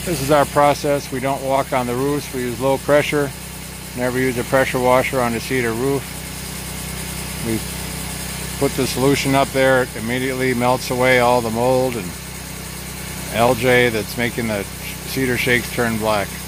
This is our process. We don't walk on the roofs. We use low pressure. Never use a pressure washer on the cedar roof. We put the solution up there. It immediately melts away all the mold and algae that's making the cedar shakes turn black.